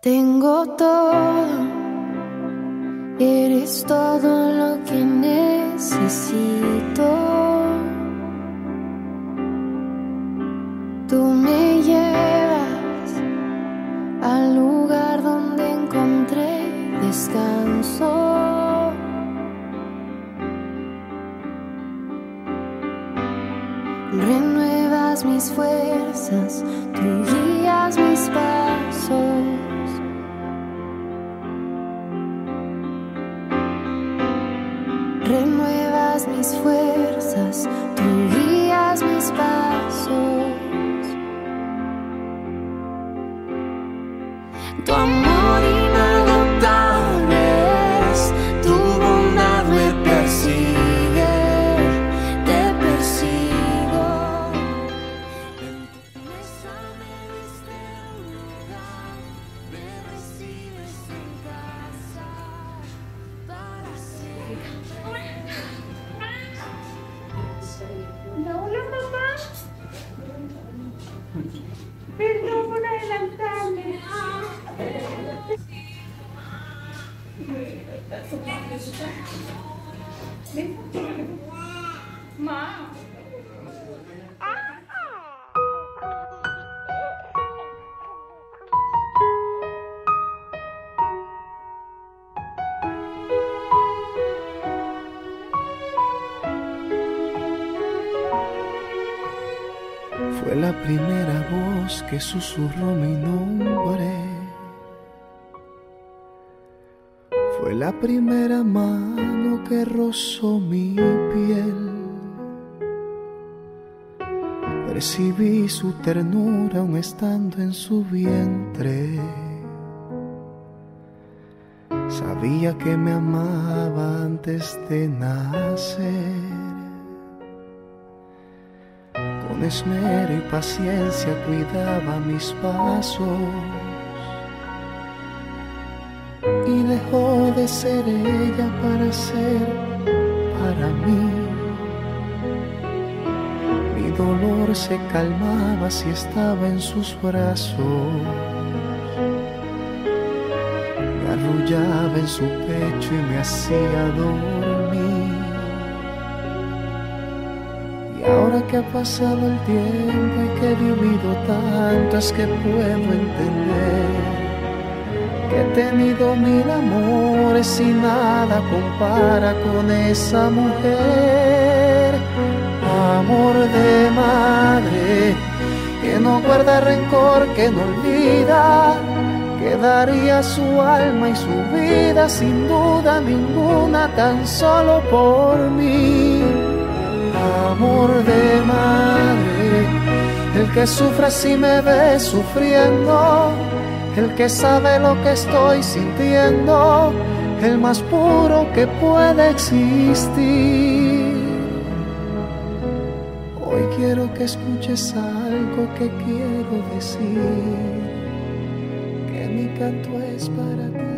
Tengo todo, eres todo lo que necesito. Tú me llevas al lugar donde encontré descanso. Renuevas mis fuerzas, tú guías mis pasos. Renuevas mis fuerzas, tú guías mis pasos. Tu amor inagotable es, tu bondad me persigue, te persigo. En tu mesa me diste un lugar, me recibes en casa para siempre. Hola, mamá. Perdón por adelantarme. Ma. Fue la primera voz que susurró mi nombre. Fue la primera mano que rozó mi piel. Percibí su ternura aún estando en su vientre. Sabía que me amaba antes de nacer. Con esmero y paciencia cuidaba mis pasos y dejó de ser ella para ser para mí. Mi dolor se calmaba si estaba en sus brazos. Me arrullaba en su pecho y me hacía dormir. Ahora que ha pasado el tiempo y que he vivido tanto, es que puedo entender que he tenido mil amores y nada compara con esa mujer. Amor de madre, que no guarda rencor, que no olvida, que daría su alma y su vida sin duda ninguna tan solo por mí. Amor de madre, el que sufre si me ve sufriendo, el que sabe lo que estoy sintiendo, el más puro que puede existir. Hoy quiero que escuches algo que quiero decir, que mi canto es para ti.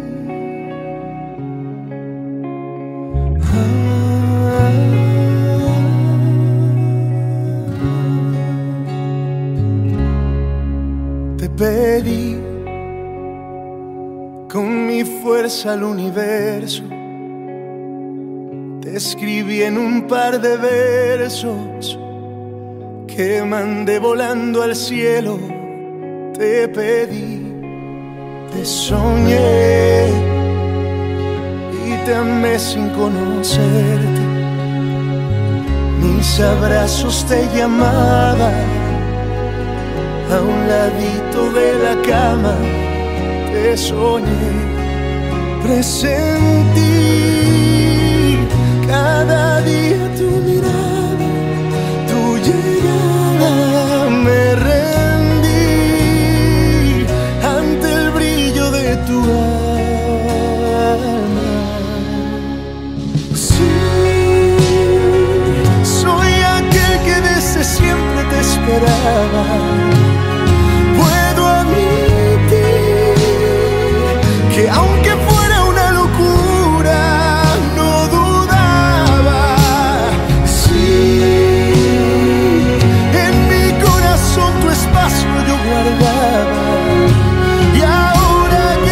Pedí con mi fuerza al universo, te escribí en un par de versos que mandé volando al cielo. Te pedí, te soñé y te amé sin conocerte. Mis abrazos te llamaban. A un ladito de la cama te soñé, presentí cada día tu mirada, tu llegada. Me rendí ante el brillo de tu alma. Sí, soy aquel que desde siempre te esperaba. Que aunque fuera una locura, no dudaba. Sí, en mi corazón tu espacio yo guardaba. Y ahora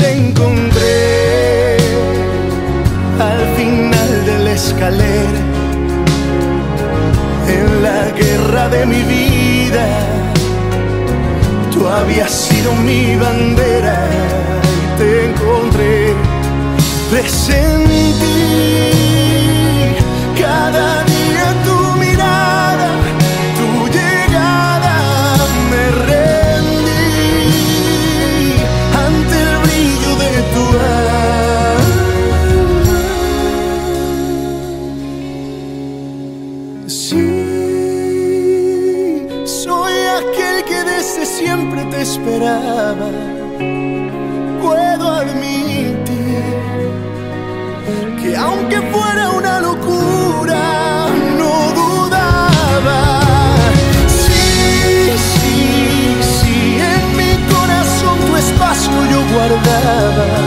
te encontré al final de la escalera, en la guerra de mi vida. Tú habías sido mi bandera y te encontré. Presentí cada día tu mirada, tu llegada. Me rendí ante el brillo de tu alma. Sí, soy aquel que desde siempre te esperaba. Puedo admitir que aunque fuera una locura, no dudaba. Sí, sí, sí, en mi corazón tu espacio yo guardaba.